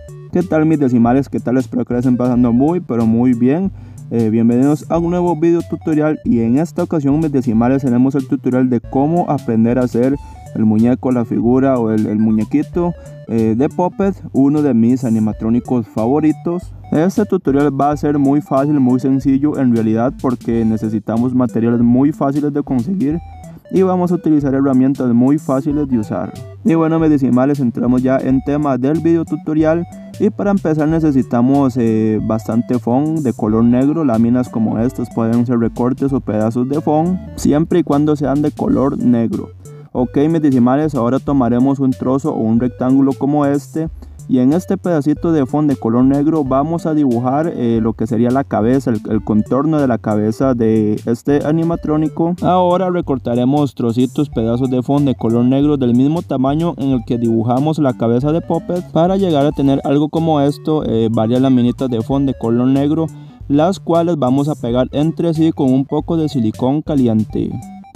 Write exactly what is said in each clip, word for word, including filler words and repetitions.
¿Qué tal mis decimales? ¿Qué tal? Espero que les estén pasando muy pero muy bien. Eh, bienvenidos a un nuevo video tutorial, y en esta ocasión mis decimales tenemos el tutorial de cómo aprender a hacer el muñeco, la figura o el, el muñequito eh, de Puppet, uno de mis animatrónicos favoritos. Este tutorial va a ser muy fácil, muy sencillo en realidad, porque necesitamos materiales muy fáciles de conseguir y vamos a utilizar herramientas muy fáciles de usar. Y bueno mis decimales, entramos ya en tema del video tutorial. Y para empezar necesitamos eh, bastante foam de color negro. Láminas como estas pueden ser recortes o pedazos de foam, siempre y cuando sean de color negro. Ok mis decimales, ahora tomaremos un trozo o un rectángulo como este, y en este pedacito de foam de color negro vamos a dibujar eh, lo que sería la cabeza, el, el contorno de la cabeza de este animatrónico. Ahora recortaremos trocitos, pedazos de foam de color negro del mismo tamaño en el que dibujamos la cabeza de Puppet, para llegar a tener algo como esto, eh, varias laminitas de foam de color negro, las cuales vamos a pegar entre sí con un poco de silicón caliente.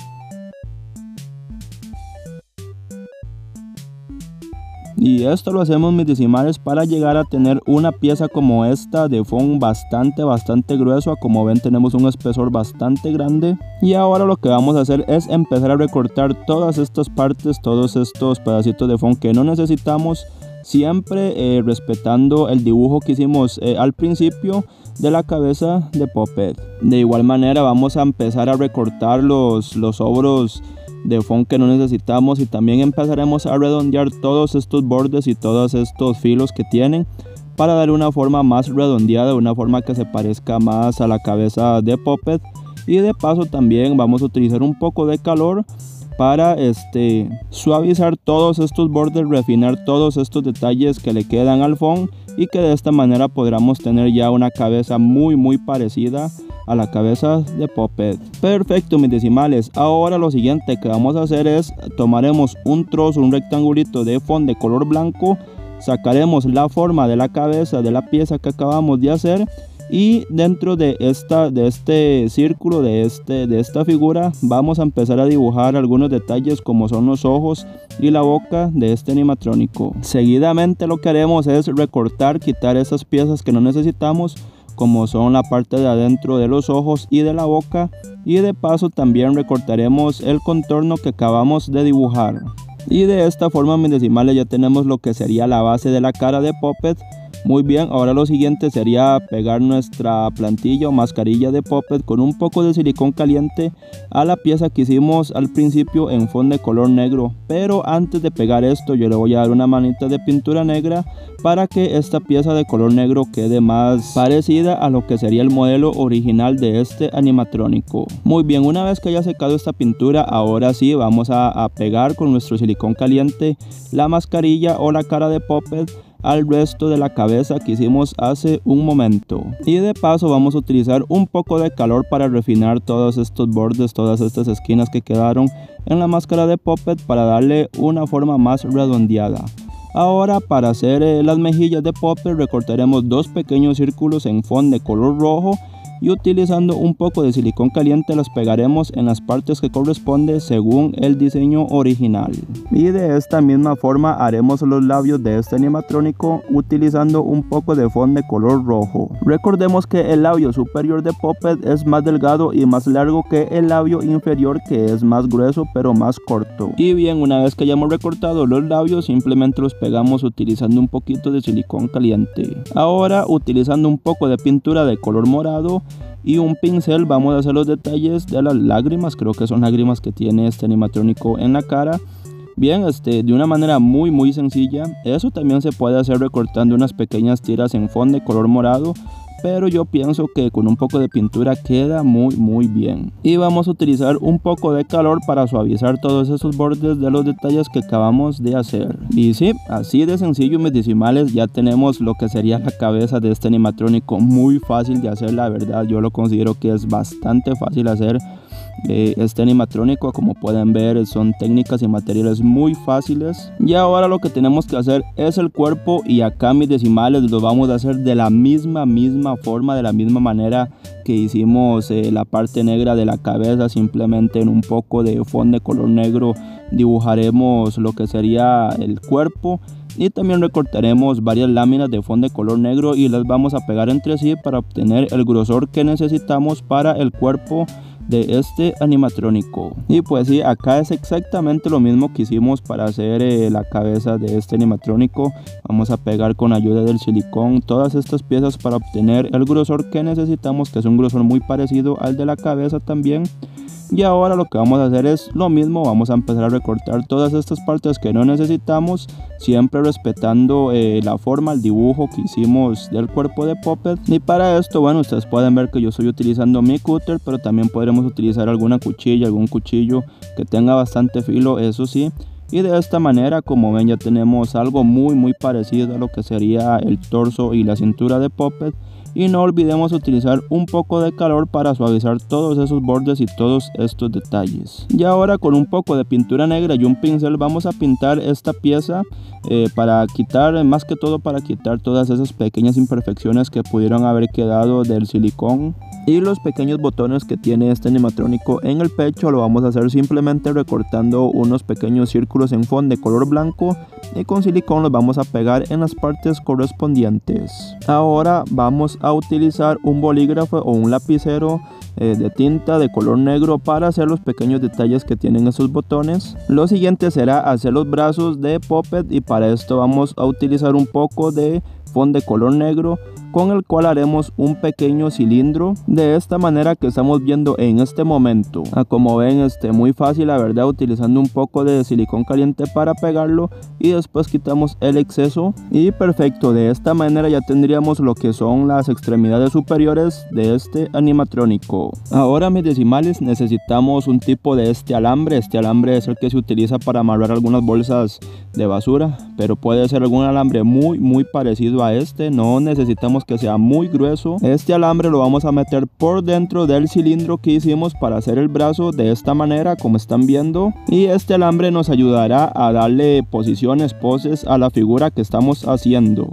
Y esto lo hacemos mis decimales para llegar a tener una pieza como esta de foam bastante bastante grueso. Como ven, tenemos un espesor bastante grande. Y ahora lo que vamos a hacer es empezar a recortar todas estas partes, todos estos pedacitos de foam que no necesitamos, siempre eh, respetando el dibujo que hicimos eh, al principio de la cabeza de Puppet. De igual manera vamos a empezar a recortar los, los hombros de foam que no necesitamos, y también empezaremos a redondear todos estos bordes y todos estos filos que tienen, para darle una forma más redondeada, una forma que se parezca más a la cabeza de Puppet. Y de paso también vamos a utilizar un poco de calor para este, suavizar todos estos bordes, refinar todos estos detalles que le quedan al foam, y que de esta manera podamos tener ya una cabeza muy muy parecida a la cabeza de Puppet. Perfecto mis decimales, ahora lo siguiente que vamos a hacer es tomaremos un trozo, un rectangulito de foam de color blanco, sacaremos la forma de la cabeza de la pieza que acabamos de hacer, y dentro de esta de este círculo, de este de esta figura, vamos a empezar a dibujar algunos detalles como son los ojos y la boca de este animatrónico. Seguidamente lo que haremos es recortar, quitar esas piezas que no necesitamos, como son la parte de adentro de los ojos y de la boca, y de paso también recortaremos el contorno que acabamos de dibujar. Y de esta forma mis decimales ya tenemos lo que sería la base de la cara de Puppet. Muy bien, ahora lo siguiente sería pegar nuestra plantilla o mascarilla de Puppet con un poco de silicón caliente a la pieza que hicimos al principio en foam de color negro. Pero antes de pegar esto yo le voy a dar una manita de pintura negra para que esta pieza de color negro quede más parecida a lo que sería el modelo original de este animatrónico. Muy bien, una vez que haya secado esta pintura, ahora sí vamos a, a pegar con nuestro silicón caliente la mascarilla o la cara de Puppet al resto de la cabeza que hicimos hace un momento. Y de paso vamos a utilizar un poco de calor para refinar todos estos bordes, todas estas esquinas que quedaron en la máscara de Puppet, para darle una forma más redondeada. Ahora para hacer eh, las mejillas de Puppet recortaremos dos pequeños círculos en foam de color rojo, y utilizando un poco de silicón caliente los pegaremos en las partes que corresponde según el diseño original. Y de esta misma forma haremos los labios de este animatrónico utilizando un poco de foam de color rojo. Recordemos que el labio superior de Puppet es más delgado y más largo que el labio inferior, que es más grueso pero más corto. Y bien, una vez que hayamos recortado los labios, simplemente los pegamos utilizando un poquito de silicón caliente. Ahora, utilizando un poco de pintura de color morado y un pincel, vamos a hacer los detalles de las lágrimas. Creo que son lágrimas que tiene este animatrónico en la cara. Bien, este, de una manera muy muy sencilla. Eso también se puede hacer recortando unas pequeñas tiras en foam de color morado, pero yo pienso que con un poco de pintura queda muy muy bien. Y vamos a utilizar un poco de calor para suavizar todos esos bordes de los detalles que acabamos de hacer. Y sí, así de sencillo mis decimales, ya tenemos lo que sería la cabeza de este animatrónico. Muy fácil de hacer, la verdad, yo lo considero que es bastante fácil hacer. Eh, este animatrónico, como pueden ver, son técnicas y materiales muy fáciles. Y ahora lo que tenemos que hacer es el cuerpo, y acá mis decimales lo vamos a hacer de la misma misma forma, de la misma manera que hicimos eh, la parte negra de la cabeza. Simplemente en un poco de fondo de color negro dibujaremos lo que sería el cuerpo, Y también recortaremos varias láminas de fondo de color negro y las vamos a pegar entre sí para obtener el grosor que necesitamos para el cuerpo de este animatrónico. Y pues sí, acá es exactamente lo mismo que hicimos para hacer eh, la cabeza de este animatrónico. Vamos a pegar con ayuda del silicón todas estas piezas para obtener el grosor que necesitamos, que es un grosor muy parecido al de la cabeza también. Y ahora lo que vamos a hacer es lo mismo, vamos a empezar a recortar todas estas partes que no necesitamos, siempre respetando eh, la forma, el dibujo que hicimos del cuerpo de Puppet. Y para esto, bueno, ustedes pueden ver que yo estoy utilizando mi cúter, pero también podremos utilizar alguna cuchilla, algún cuchillo que tenga bastante filo, eso sí. Y de esta manera, como ven, ya tenemos algo muy muy parecido a lo que sería el torso y la cintura de Puppet. Y no olvidemos utilizar un poco de calor para suavizar todos esos bordes y todos estos detalles. Y ahora con un poco de pintura negra y un pincel vamos a pintar esta pieza eh, para quitar, más que todo para quitar todas esas pequeñas imperfecciones que pudieron haber quedado del silicón. Y los pequeños botones que tiene este animatrónico en el pecho lo vamos a hacer simplemente recortando unos pequeños círculos en fondo de color blanco y con silicón los vamos a pegar en las partes correspondientes. Ahora vamos a utilizar un bolígrafo o un lapicero eh, de tinta de color negro para hacer los pequeños detalles que tienen esos botones. Lo siguiente será hacer los brazos de Puppet y para esto vamos a utilizar un poco de fondo de color negro con el cual haremos un pequeño cilindro de esta manera que estamos viendo en este momento. Ah, como ven, este muy fácil la verdad, utilizando un poco de silicón caliente para pegarlo y después quitamos el exceso y perfecto. De esta manera ya tendríamos lo que son las extremidades superiores de este animatrónico. Ahora, mis decimales, necesitamos un tipo de este alambre. Este alambre es el que se utiliza para amarrar algunas bolsas de basura, pero puede ser algún alambre muy muy parecido a este. No necesitamos que sea muy grueso. Este alambre lo vamos a meter por dentro del cilindro que hicimos para hacer el brazo de esta manera, como están viendo, y este alambre nos ayudará a darle posiciones, poses a la figura que estamos haciendo.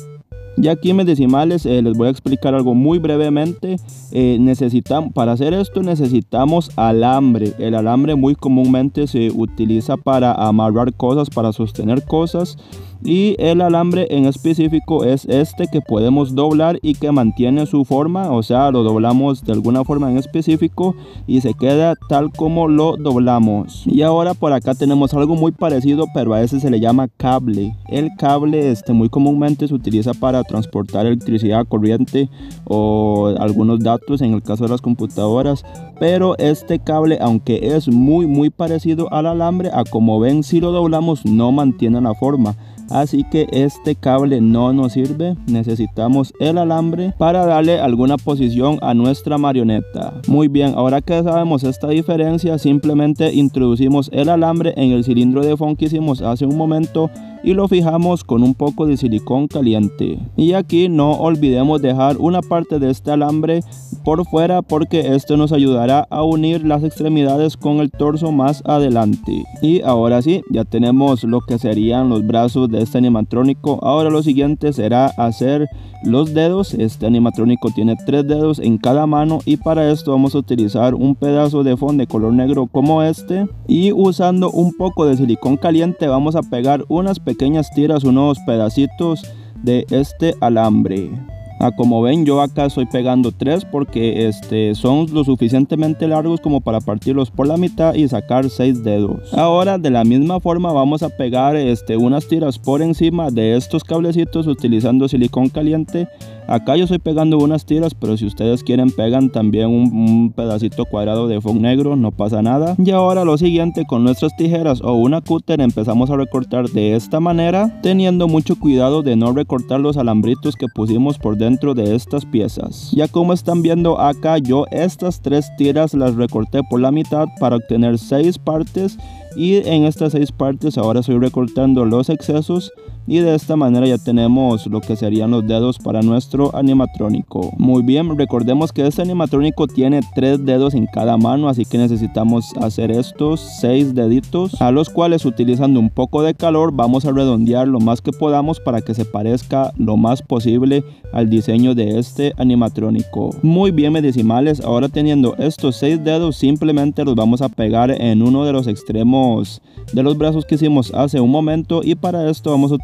Y aquí, mis decimales, eh, les voy a explicar algo muy brevemente. Eh, necesitamos, para hacer esto necesitamos alambre. El alambre muy comúnmente se utiliza para amarrar cosas, para sostener cosas. Y el alambre en específico es este que podemos doblar y que mantiene su forma, o sea, lo doblamos de alguna forma en específico y se queda tal como lo doblamos. Y ahora por acá tenemos algo muy parecido, pero a ese se le llama cable. El cable este muy comúnmente se utiliza para transportar electricidad, corriente o algunos datos en el caso de las computadoras, pero este cable, aunque es muy muy parecido al alambre, a como ven, si lo doblamos no mantiene la forma. Así que este cable no nos sirve, necesitamos el alambre para darle alguna posición a nuestra marioneta. Muy bien, ahora que sabemos esta diferencia, simplemente introducimos el alambre en el cilindro de fondo que hicimos hace un momento y lo fijamos con un poco de silicón caliente. Y aquí no olvidemos dejar una parte de este alambre por fuera porque esto nos ayudará a unir las extremidades con el torso más adelante. Y ahora sí, ya tenemos lo que serían los brazos de este animatrónico. Ahora lo siguiente será hacer los dedos. Este animatrónico tiene tres dedos en cada mano y para esto vamos a utilizar un pedazo de fondo de color negro como este y usando un poco de silicón caliente vamos a pegar unas pequeñas tiras, unos pedacitos de este alambre. Ah, como ven, yo acá estoy pegando tres porque este, son lo suficientemente largos como para partirlos por la mitad y sacar seis dedos. Ahora de la misma forma vamos a pegar este, unas tiras por encima de estos cablecitos utilizando silicón caliente. Acá yo estoy pegando unas tiras, pero si ustedes quieren pegan también un, un pedacito cuadrado de fondo negro, no pasa nada. Y ahora lo siguiente, con nuestras tijeras o una cúter empezamos a recortar de esta manera, teniendo mucho cuidado de no recortar los alambritos que pusimos por dentro de estas piezas. Ya como están viendo acá, yo estas tres tiras las recorté por la mitad para obtener seis partes y en estas seis partes ahora estoy recortando los excesos y de esta manera ya tenemos lo que serían los dedos para nuestro animatrónico. Muy bien, recordemos que este animatrónico tiene tres dedos en cada mano, así que necesitamos hacer estos seis deditos, a los cuales utilizando un poco de calor vamos a redondear lo más que podamos para que se parezca lo más posible al diseño de este animatrónico. Muy bien, mis decimales, ahora teniendo estos seis dedos simplemente los vamos a pegar en uno de los extremos de los brazos que hicimos hace un momento y para esto vamos a utilizar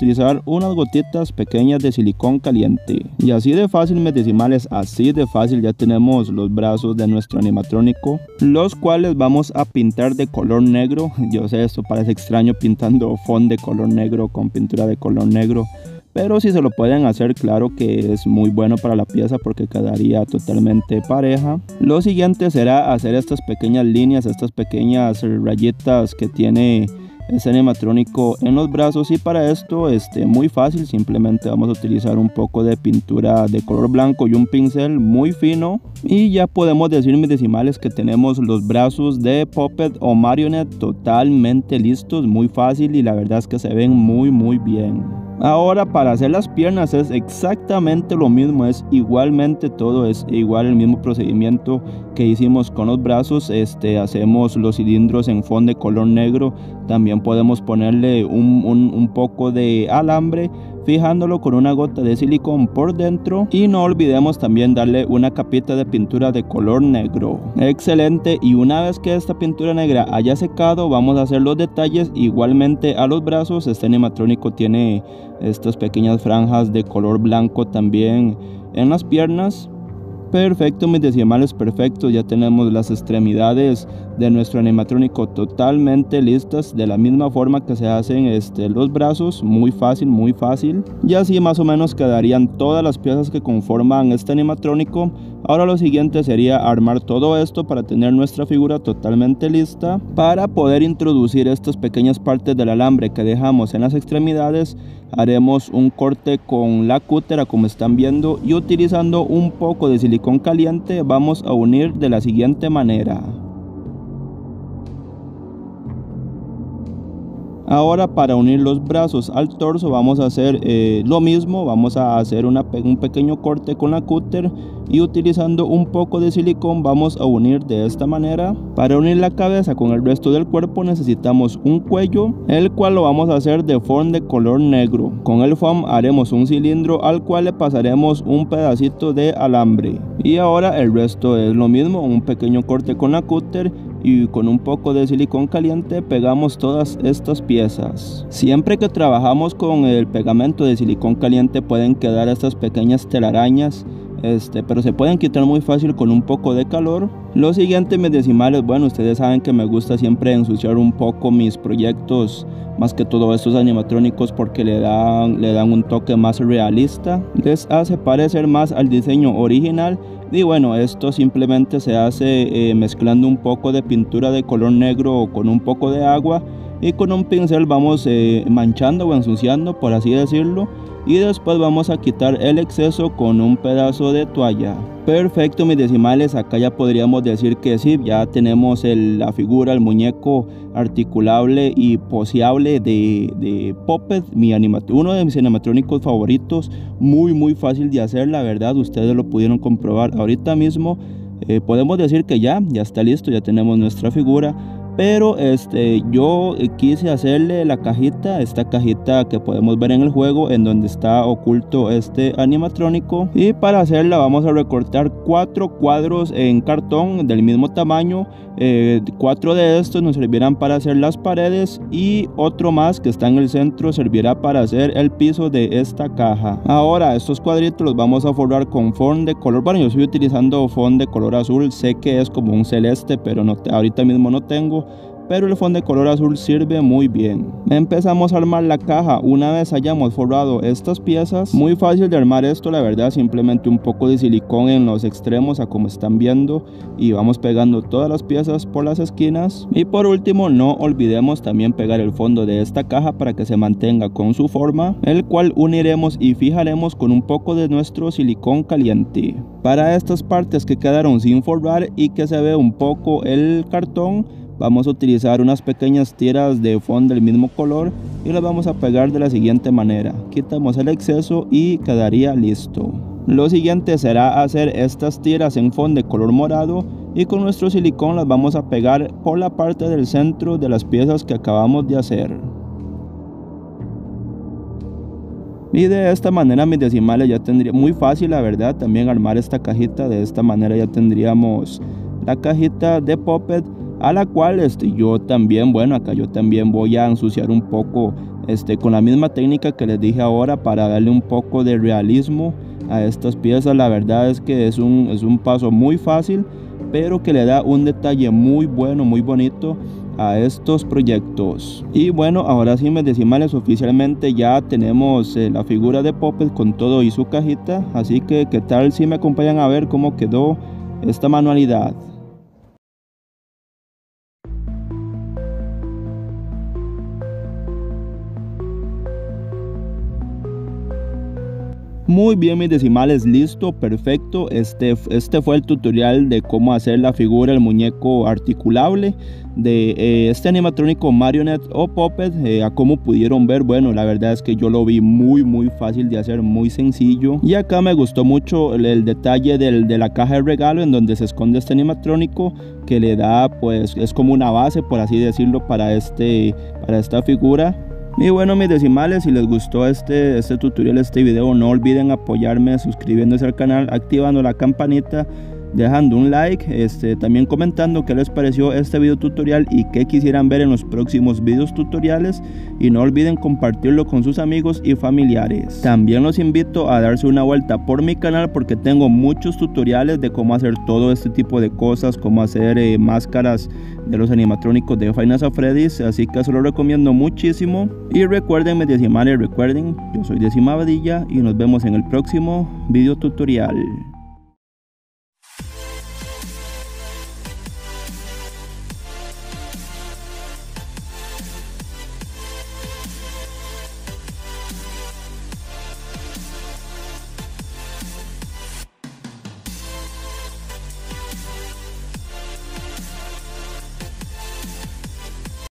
utilizar unas gotitas pequeñas de silicón caliente. Y así de fácil, mis decimales, así de fácil ya tenemos los brazos de nuestro animatrónico, los cuales vamos a pintar de color negro. Yo sé, esto parece extraño pintando fondo de color negro con pintura de color negro, pero si se lo pueden hacer, claro que es muy bueno para la pieza porque quedaría totalmente pareja. Lo siguiente será hacer estas pequeñas líneas, estas pequeñas rayitas que tiene este animatrónico en los brazos, y para esto este muy fácil, simplemente vamos a utilizar un poco de pintura de color blanco y un pincel muy fino, y ya podemos decir, mis decimales, que tenemos los brazos de Puppet o Marionette totalmente listos. Muy fácil, y la verdad es que se ven muy muy bien. Ahora, para hacer las piernas es exactamente lo mismo, es igualmente todo, es igual el mismo procedimiento que hicimos con los brazos. Este, hacemos los cilindros en fondo de color negro, también podemos ponerle un, un, un poco de alambre, fijándolo con una gota de silicón por dentro, y no olvidemos también darle una capita de pintura de color negro. Excelente, y una vez que esta pintura negra haya secado, vamos a hacer los detalles igualmente a los brazos. Este animatrónico tiene estas pequeñas franjas de color blanco también en las piernas. Perfecto, mis decimales, perfecto. Ya tenemos las extremidades de nuestro animatrónico totalmente listas, de la misma forma que se hacen este, los brazos. Muy fácil, muy fácil. Y así más o menos quedarían todas las piezas que conforman este animatrónico. Ahora lo siguiente sería armar todo esto para tener nuestra figura totalmente lista. Para poder introducir estas pequeñas partes del alambre que dejamos en las extremidades, haremos un corte con la cútera, como están viendo, y utilizando un poco de silicón caliente vamos a unir de la siguiente manera. Ahora, para unir los brazos al torso vamos a hacer eh, lo mismo. Vamos a hacer una, un pequeño corte con la cúter, y utilizando un poco de silicón vamos a unir de esta manera. Para unir la cabeza con el resto del cuerpo necesitamos un cuello, el cual lo vamos a hacer de foam de color negro. Con el foam haremos un cilindro al cual le pasaremos un pedacito de alambre. Y ahora el resto es lo mismo, un pequeño corte con la cúter, y con un poco de silicón caliente pegamos todas estas piezas. Siempre que trabajamos con el pegamento de silicón caliente pueden quedar estas pequeñas telarañas, este, pero se pueden quitar muy fácil con un poco de calor. Lo siguiente, mis decimales, bueno, ustedes saben que me gusta siempre ensuciar un poco mis proyectos, más que todo estos animatrónicos, porque le dan, le dan un toque más realista, les hace parecer más al diseño original. Y bueno, esto simplemente se hace eh, mezclando un poco de pintura de color negro con un poco de agua, y con un pincel vamos eh, manchando o ensuciando, por así decirlo, y después vamos a quitar el exceso con un pedazo de toalla. Perfecto, mis decimales, acá ya podríamos decir que sí, ya tenemos el, la figura, el muñeco articulable y poseable de, de Puppet, mi uno de mis animatrónicos favoritos. Muy muy fácil de hacer, la verdad, ustedes lo pudieron comprobar ahorita mismo. Eh, podemos decir que ya, ya está listo, ya tenemos nuestra figura. Pero este, yo quise hacerle la cajita, esta cajita que podemos ver en el juego, en donde está oculto este animatrónico. Y para hacerla vamos a recortar cuatro cuadros en cartón del mismo tamaño. Eh, cuatro de estos nos servirán para hacer las paredes, y otro más que está en el centro servirá para hacer el piso de esta caja. Ahora estos cuadritos los vamos a forrar con foam de color, bueno, yo estoy utilizando foam de color azul, sé que es como un celeste, pero no, ahorita mismo no tengo, pero el fondo de color azul sirve muy bien. Empezamos a armar la caja. Una vez hayamos forrado estas piezas, muy fácil de armar esto, la verdad, simplemente un poco de silicón en los extremos, a como están viendo, y vamos pegando todas las piezas por las esquinas. Y por último, no olvidemos también pegar el fondo de esta caja para que se mantenga con su forma, el cual uniremos y fijaremos con un poco de nuestro silicón caliente. Para estas partes que quedaron sin forrar y que se ve un poco el cartón, vamos a utilizar unas pequeñas tiras de foam del mismo color y las vamos a pegar de la siguiente manera. Quitamos el exceso y quedaría listo. Lo siguiente será hacer estas tiras en foam de color morado, y con nuestro silicón las vamos a pegar por la parte del centro de las piezas que acabamos de hacer. Y de esta manera, mis decimales, ya tendría muy fácil, la verdad, también armar esta cajita. De esta manera ya tendríamos la cajita de Puppet, a la cual este, yo también, bueno, acá yo también voy a ensuciar un poco este, con la misma técnica que les dije ahora para darle un poco de realismo a estas piezas. La verdad es que es un, es un paso muy fácil, pero que le da un detalle muy bueno, muy bonito a estos proyectos. Y bueno, ahora sí, mis decimales, oficialmente ya tenemos eh, la figura de Puppet con todo y su cajita. Así que qué tal si me acompañan a ver cómo quedó esta manualidad. Muy bien, mis decimales, listo, perfecto. Este, este fue el tutorial de cómo hacer la figura, el muñeco articulable de eh, este animatrónico Marionette o Puppet. Eh, a como pudieron ver, bueno, la verdad es que yo lo vi muy muy fácil de hacer, muy sencillo. Y acá me gustó mucho el, el detalle del, de la caja de regalo en donde se esconde este animatrónico, que le da, pues, es como una base, por así decirlo, para, este, para esta figura. Y bueno, mis decimales, si les gustó este, este tutorial, este video, no olviden apoyarme suscribiéndose al canal, activando la campanita, dejando un like, este, también comentando qué les pareció este video tutorial y qué quisieran ver en los próximos videos tutoriales, y no olviden compartirlo con sus amigos y familiares. También los invito a darse una vuelta por mi canal porque tengo muchos tutoriales de cómo hacer todo este tipo de cosas, cómo hacer eh, máscaras de los animatrónicos de Five Nights at Freddy's, así que se lo recomiendo muchísimo. Y recuerden, mis decimales, recuerden, yo soy Decima Badilla y nos vemos en el próximo video tutorial.